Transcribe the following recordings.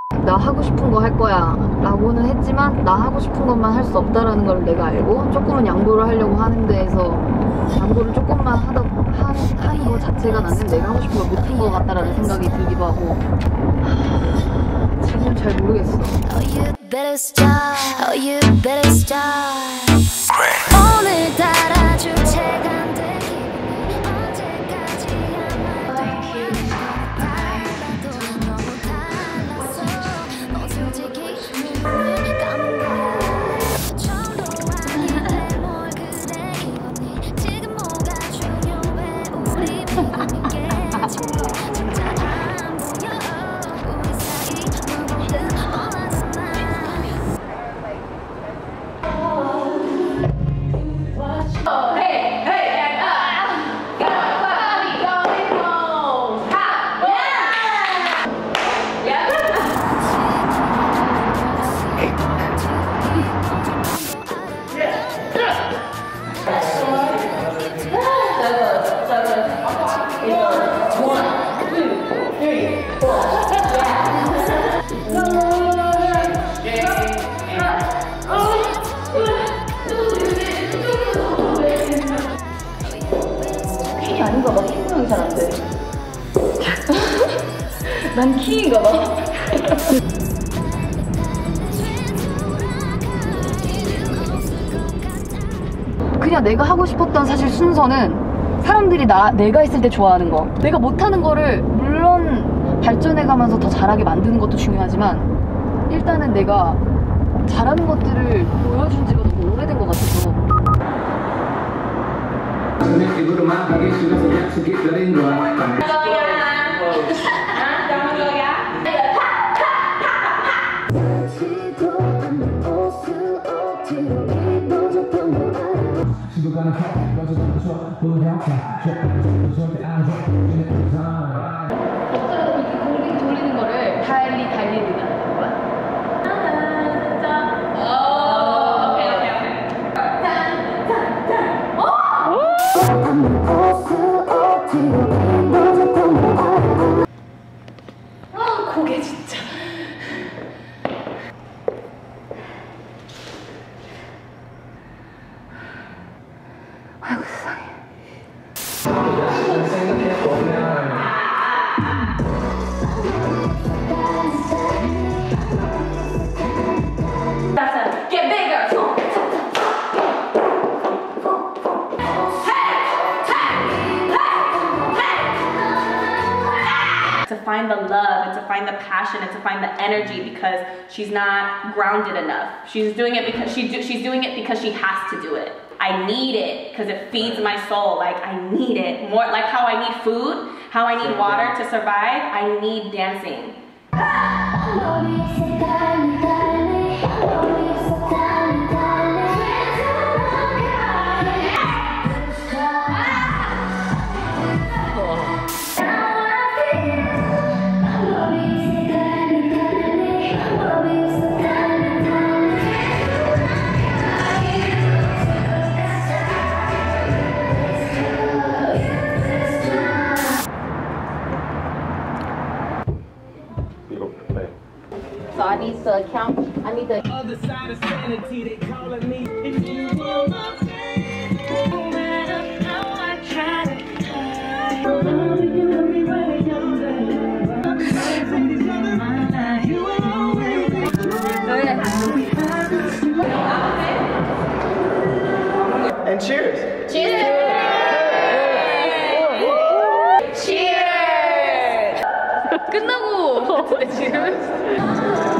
나 하고 싶은 거 할 거야 라고는 했지만 나 하고 싶은 것만 할 수 없다라는 걸 내가 알고 조금은 양보를 하려고 하는 데에서 양보를 조금만 하는 거 자체가 나는 내가 하고 싶은 걸 못한 것 같다라는 생각이 들기도 하고 지금 잘 모르겠어. 오늘따라 주체가 안 돼. 아닌가 봐. 키 모양이 잘 안 돼. 난 키인가 봐. 그냥 내가 하고 싶었던 사실 순서는 사람들이 내가 있을 때 좋아하는 거, 내가 못하는 거를 물론 발전해가면서 더 잘하게 만드는 것도 중요하지만 일단은 내가 잘하는 것들을 보여준 지가 너무 오래된 것 같아서 공기 돌리는 거를 달리는 거야. 고개 진짜. 아이고 세상에. Get bigger. To find the love and to find the passion and to find the energy because she's not grounded enough. She's doing it because she's doing it because she has to do it. I need it because it feeds my soul. Like I need it more. Like how I need food, how I need water to survive. I need dancing. So I need to count. I need to. Other side of sanity, they calling me. If you want my baby, no matter how I try to hide, I'll be everywhere you're there. My life, you will always be. And cheers. Cheers. Cheers. 끝나고 같은데 지금.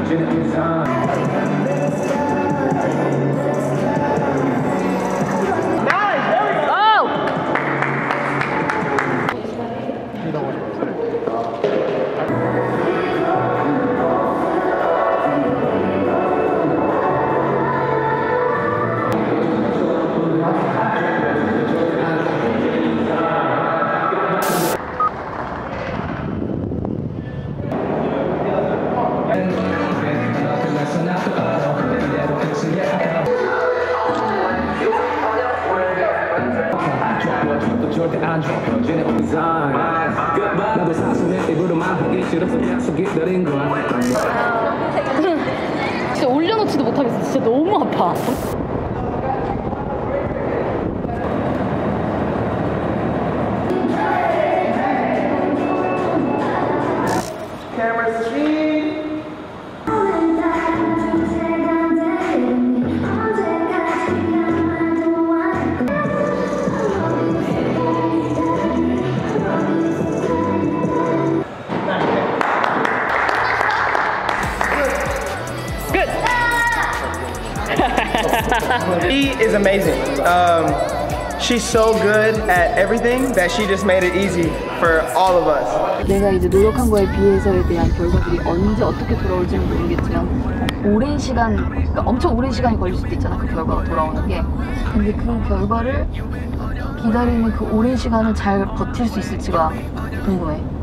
절대 안 줘. 쟤네 디자인. 나도 사슴의 입으로만 하기 싫어서 약속이 거. 진짜 올려놓지도 못하겠어. 진짜 너무 아파. Camera speed. She is amazing. She's so good at everything that she just made it easy for all of us. 내가 이제 노력한 거에 비해서에 대한 결과들이 언제 어떻게 돌아올지는 모르겠지만 오랜 시간, 그러니까 엄청 오랜 시간이 걸릴 수도 있잖아, 그 결과가 돌아오는 게. 근데 그 결과를 기다리는 그 오랜 시간을 잘 버틸 수 있을지가 궁금해.